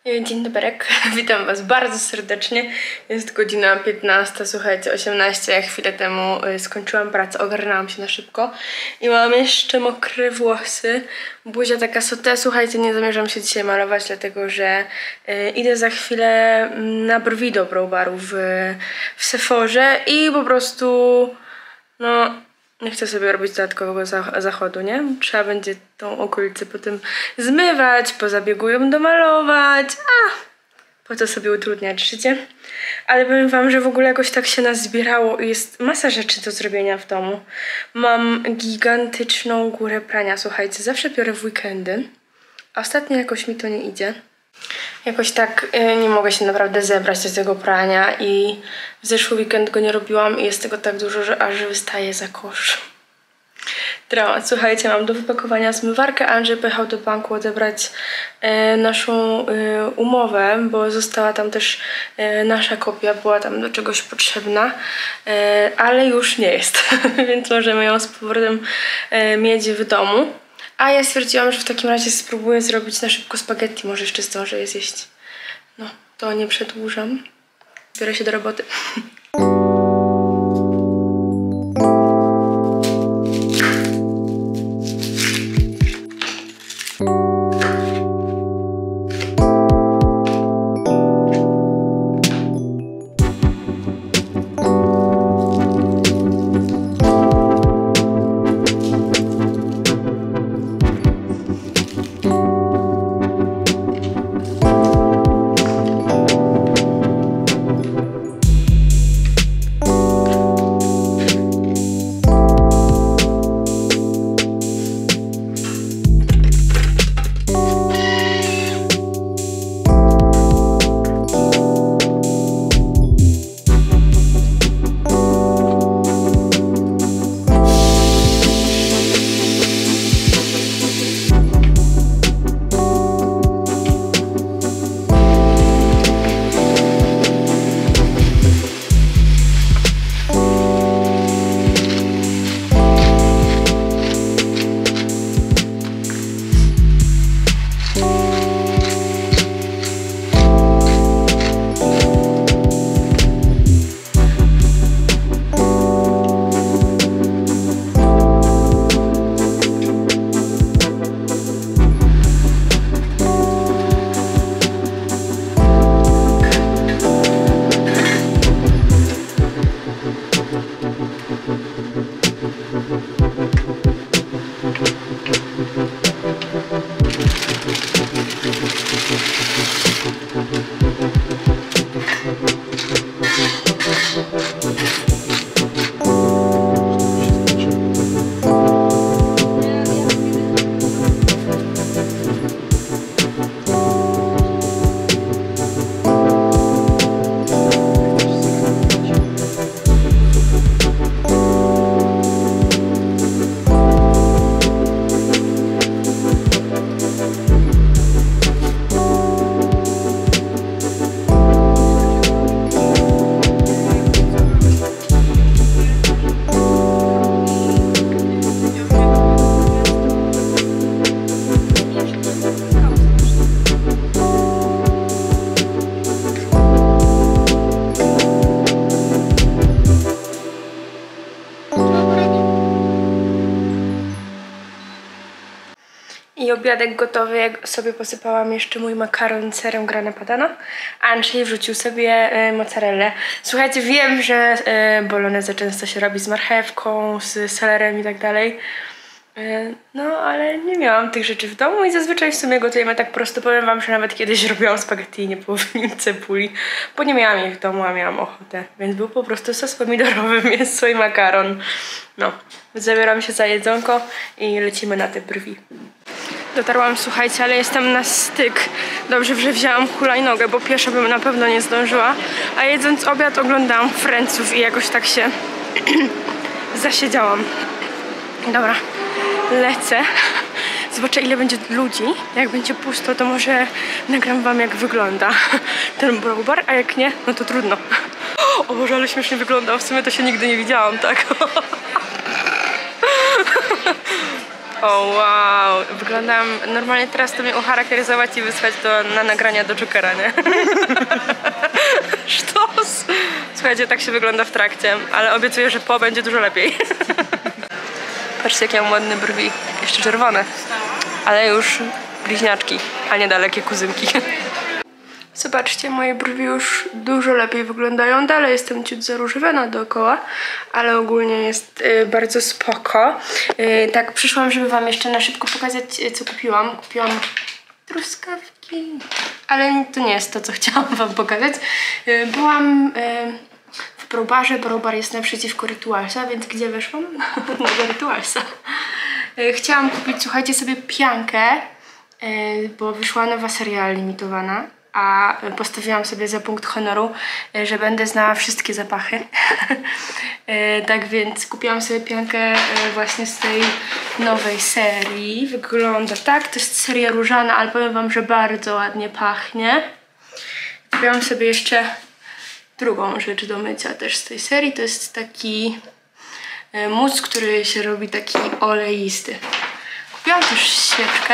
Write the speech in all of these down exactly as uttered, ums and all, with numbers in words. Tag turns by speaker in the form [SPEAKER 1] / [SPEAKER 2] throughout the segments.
[SPEAKER 1] Dzień dobry, witam was bardzo serdecznie. Jest godzina piętnasta, słuchajcie, osiemnaście. Ja chwilę temu skończyłam pracę, ogarnęłam się na szybko i mam jeszcze mokre włosy. Buzia taka sotę, słuchajcie, nie zamierzam się dzisiaj malować, dlatego że y, idę za chwilę na brwi do Brow w, w Sephorze i po prostu, no... nie chcę sobie robić dodatkowego zachodu, nie? Trzeba będzie tą okolicę potem zmywać, po zabiegu ją domalować. A, po co sobie utrudniać życie? Ale powiem wam, że w ogóle jakoś tak się nas zbierało i jest masa rzeczy do zrobienia w domu. Mam gigantyczną górę prania, słuchajcie, zawsze biorę w weekendy. A ostatnio jakoś mi to nie idzie. Jakoś tak y, nie mogę się naprawdę zebrać do tego prania i w zeszły weekend go nie robiłam i jest tego tak dużo, że aż wystaje za kosz. Dramat. Słuchajcie, mam do wypakowania zmywarkę. Andrzej pojechał do banku odebrać y, naszą y, umowę, bo została tam też y, nasza kopia, była tam do czegoś potrzebna, y, ale już nie jest, więc możemy ją z powrotem y, mieć w domu. A ja stwierdziłam, że w takim razie spróbuję zrobić na szybko spaghetti. Może jeszcze zdążę je zjeść. No, to nie przedłużam. Biorę się do roboty. I obiadek gotowy, jak sobie posypałam jeszcze mój makaron serem grana padano. Andrzej wrzucił sobie y, mozzarellę. Słuchajcie, wiem, że y, bolognese często się robi z marchewką, z selerem i tak dalej. Y, no, ale nie miałam tych rzeczy w domu i zazwyczaj w sumie gotujemy tak prosto. Powiem wam, że nawet kiedyś robiłam spaghetti i nie było w nim cebuli, bo nie miałam jej w domu, a miałam ochotę. Więc był po prostu sos pomidorowy, mięso i makaron. No, zabieram się za jedzonko i lecimy na te brwi. Dotarłam, słuchajcie, ale jestem na styk. Dobrze, że wzięłam hulajnogę, bo pieszo bym na pewno nie zdążyła. A jedząc obiad oglądałam Friendsów i jakoś tak się zasiedziałam. Dobra, lecę. Zobaczę, ile będzie ludzi. Jak będzie pusto, to może nagram wam, jak wygląda ten Brow Bar, a jak nie, no to trudno. O Boże, ale śmiesznie wygląda. W sumie to się nigdy nie widziałam, tak? O wow, wyglądam, normalnie teraz to mnie ucharakteryzować i wysłać do, na nagrania do Jokera, nie? Sztos! Słuchajcie, tak się wygląda w trakcie, ale obiecuję, że po będzie dużo lepiej. Patrzcie, jakie mam ładne brwi, jeszcze czerwone, ale już bliźniaczki, a nie dalekie kuzynki. Zobaczcie, moje brwi już dużo lepiej wyglądają. Dalej jestem ciut zaróżowana dookoła, ale ogólnie jest y, bardzo spoko. Y, tak, przyszłam, żeby wam jeszcze na szybko pokazać, y, co kupiłam. Kupiłam truskawki, ale to nie jest to, co chciałam wam pokazać. Y, byłam y, w Probarze. Probar jest naprzeciwko Ritualsa, więc gdzie weszłam? Do Ritualsa. Y, chciałam kupić, słuchajcie, sobie piankę, y, bo wyszła nowa seria limitowana. A postawiłam sobie za punkt honoru, że będę znała wszystkie zapachy. Tak więc kupiłam sobie piankę właśnie z tej nowej serii. Wygląda tak, to jest seria różana, ale powiem wam, że bardzo ładnie pachnie. Kupiłam sobie jeszcze drugą rzecz do mycia też z tej serii. To jest taki mus, który się robi taki oleisty. Kupiłam też świeczkę.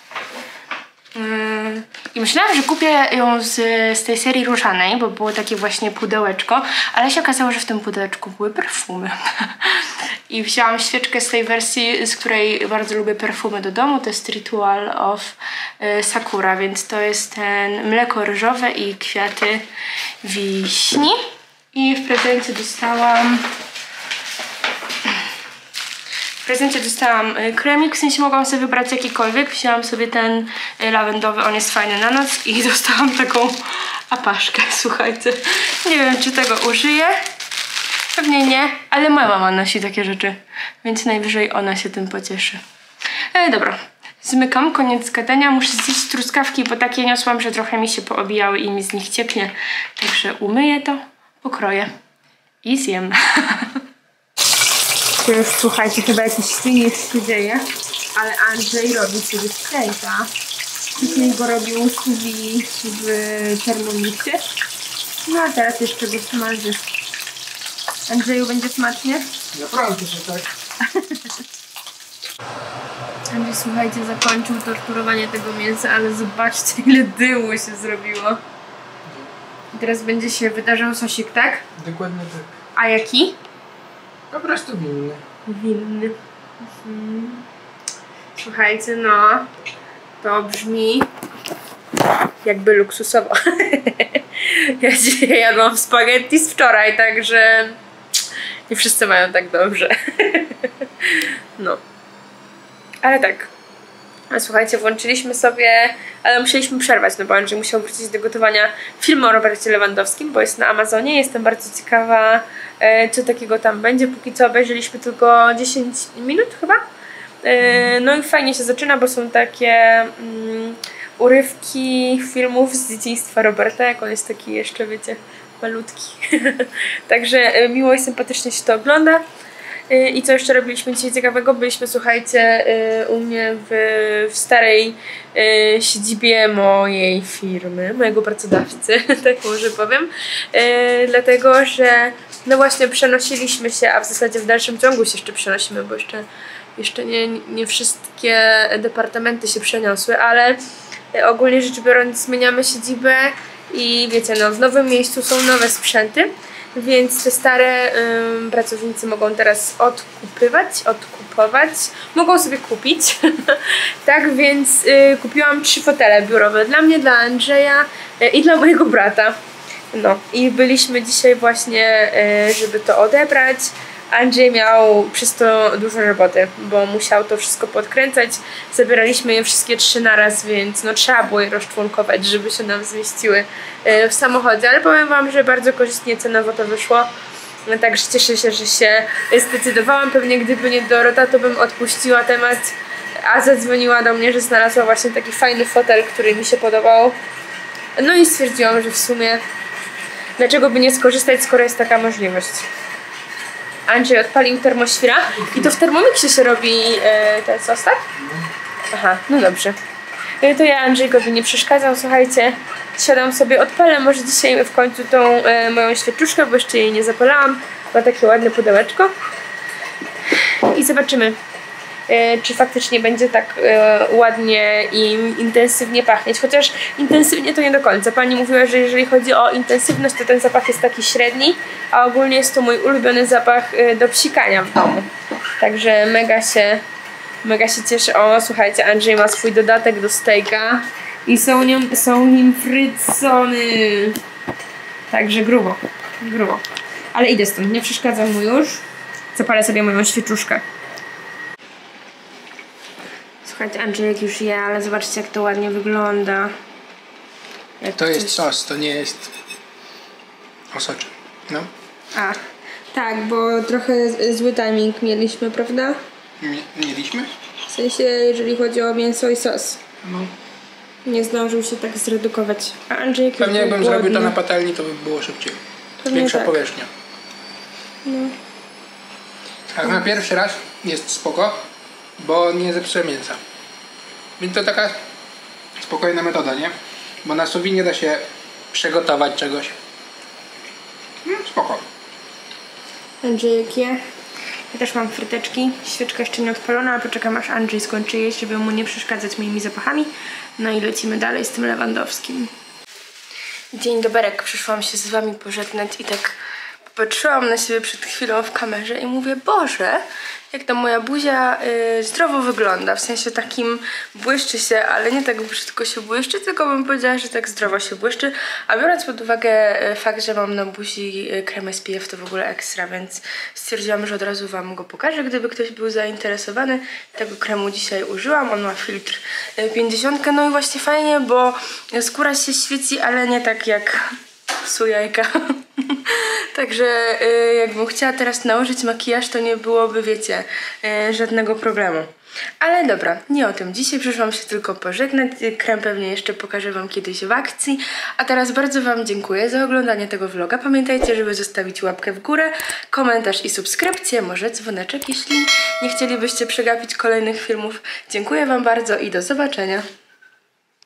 [SPEAKER 1] I myślałam, że kupię ją z, z tej serii różanej, bo było takie właśnie pudełeczko, ale się okazało, że w tym pudełeczku były perfumy. I wzięłam świeczkę z tej wersji, z której bardzo lubię perfumy do domu, to jest Ritual of y, Sakura, więc to jest ten mleko ryżowe i kwiaty wiśni. I w prezencie dostałam... W prezencie dostałam kremik, w sensie mogłam sobie wybrać jakikolwiek. Wzięłam sobie ten lawendowy, on jest fajny na noc i dostałam taką apaszkę, słuchajcie. Nie wiem, czy tego użyję. Pewnie nie, ale moja mama nosi takie rzeczy, więc najwyżej ona się tym pocieszy. E, dobra, zmykam, koniec gadania. Muszę zjeść truskawki, bo takie niosłam, że trochę mi się poobijały i mi z nich cieknie. Także umyję to, pokroję i zjem. Już słuchajcie, chyba jakiś finish się dzieje, ale Andrzej robi sobie skręta. Wcześniej go robił suwi w termomicie. No a teraz jeszcze go smaży. Andrzeju, będzie smacznie?
[SPEAKER 2] Naprawdę, że tak.
[SPEAKER 1] Andrzej, słuchajcie, zakończył torturowanie tego mięsa, ale zobaczcie, ile dymu się zrobiło. I teraz będzie się wydarzał sosik, tak?
[SPEAKER 2] Dokładnie tak.
[SPEAKER 1] A jaki?
[SPEAKER 2] Po prostu winny.
[SPEAKER 1] Winny. Mhm. Słuchajcie, no, to brzmi jakby luksusowo. Ja dzisiaj jadłam spaghetti z wczoraj, także nie wszyscy mają tak dobrze. No. Ale tak. A słuchajcie, włączyliśmy sobie, ale musieliśmy przerwać, no bo Andrzej musiał wrócić do gotowania filmu o Robercie Lewandowskim, bo jest na Amazonie. Jestem bardzo ciekawa, e, co takiego tam będzie. Póki co obejrzeliśmy tylko dziesięć minut chyba. E, no i fajnie się zaczyna, bo są takie mm, urywki filmów z dzieciństwa Roberta, jak on jest taki jeszcze, wiecie, malutki. Także e, miło i sympatycznie się to ogląda. I co jeszcze robiliśmy dzisiaj ciekawego? Byliśmy, słuchajcie, u mnie w, w starej siedzibie mojej firmy, mojego pracodawcy, tak może powiem. Dlatego, że no właśnie przenosiliśmy się, a w zasadzie w dalszym ciągu się jeszcze przenosimy, bo jeszcze, jeszcze nie, nie wszystkie departamenty się przeniosły, ale ogólnie rzecz biorąc zmieniamy siedzibę i wiecie, no w nowym miejscu są nowe sprzęty. Więc te stare ym, pracownicy mogą teraz odkupywać, odkupować, mogą sobie kupić. Tak więc y, kupiłam trzy fotele biurowe dla mnie, dla Andrzeja y, i dla mojego brata. No i byliśmy dzisiaj właśnie, y, żeby to odebrać. Andrzej miał przez to dużo roboty, bo musiał to wszystko podkręcać. Zabieraliśmy je wszystkie trzy naraz, więc no trzeba było je rozczłonkować, żeby się nam zmieściły w samochodzie. Ale powiem wam, że bardzo korzystnie cenowo to wyszło. Także cieszę się, że się zdecydowałam. Pewnie gdyby nie Dorota, to bym odpuściła temat. A zadzwoniła do mnie, że znalazła właśnie taki fajny fotel, który mi się podobał. No i stwierdziłam, że w sumie dlaczego by nie skorzystać, skoro jest taka możliwość. Andrzej odpalił termoświra i to w Thermomixie się robi e, ten sos, tak? Aha, no dobrze. E, to ja Andrzejkowi nie przeszkadzam, słuchajcie. Siadam sobie, odpalę może dzisiaj w końcu tą e, moją świeczuszkę, bo jeszcze jej nie zapalałam. Ma takie ładne pudełeczko. I zobaczymy, czy faktycznie będzie tak e, ładnie i intensywnie pachnieć. Chociaż intensywnie to nie do końca. Pani mówiła, że jeżeli chodzi o intensywność, to ten zapach jest taki średni, a ogólnie jest to mój ulubiony zapach e, do psikania w domu. Także mega się, mega się cieszę. O, słuchajcie, Andrzej ma swój dodatek do stejka i są, nią, są nim frycony. Także grubo, grubo. Ale idę stąd, nie przeszkadzam mu już. Zapalę sobie moją świeczuszkę. Słuchajcie, Andrzejek już je, ale zobaczcie, jak to ładnie wygląda. Jak
[SPEAKER 2] To jest
[SPEAKER 1] coś...
[SPEAKER 2] sos, to nie jest osoczy. No.
[SPEAKER 1] A, tak, bo trochę zły timing mieliśmy, prawda?
[SPEAKER 2] Nie, mieliśmy?
[SPEAKER 1] W sensie, jeżeli chodzi o mięso i sos.
[SPEAKER 2] No.
[SPEAKER 1] Nie zdążył się tak zredukować. A Andrzejek już
[SPEAKER 2] Pewnie
[SPEAKER 1] był
[SPEAKER 2] jakbym zrobił to
[SPEAKER 1] głodny.
[SPEAKER 2] na patelni, to by było szybciej.
[SPEAKER 1] Pewnie
[SPEAKER 2] Większa
[SPEAKER 1] tak.
[SPEAKER 2] powierzchnia.
[SPEAKER 1] No.
[SPEAKER 2] Ale na pierwszy raz jest spoko, bo nie zepsuje mięsa. Więc to taka spokojna metoda, nie? Bo na suwi nie da się przygotować czegoś. No, spoko.
[SPEAKER 1] Andrzejek je. Ja też mam fryteczki. Świeczka jeszcze nie odpalona, ale poczekam, aż Andrzej skończy jeść, żeby mu nie przeszkadzać moimi zapachami. No i lecimy dalej z tym lewandowskim. Dzień doberek, przyszłam się z wami pożegnać i tak popatrzyłam na siebie przed chwilą w kamerze i mówię, Boże, jak ta moja buzia y, zdrowo wygląda, w sensie takim błyszczy się, ale nie tak brzydko się błyszczy, tylko bym powiedziała, że tak zdrowo się błyszczy, a biorąc pod uwagę y, fakt, że mam na buzi y, krem S P F, to w ogóle ekstra, więc stwierdziłam, że od razu wam go pokażę, gdyby ktoś był zainteresowany. Tego kremu dzisiaj użyłam, on ma filtr y, pięćdziesiąt, no i właśnie fajnie, bo skóra się świeci, ale nie tak jak psu jajka. Także y, jakbym chciała teraz nałożyć makijaż, to nie byłoby, wiecie, y, żadnego problemu. Ale dobra, nie o tym. Dzisiaj przyszłam się tylko pożegnać. Krem pewnie jeszcze pokażę wam kiedyś w akcji. A teraz bardzo wam dziękuję za oglądanie tego vloga. Pamiętajcie, żeby zostawić łapkę w górę, komentarz i subskrypcję, może dzwoneczek, jeśli nie chcielibyście przegapić kolejnych filmów. Dziękuję wam bardzo i do zobaczenia.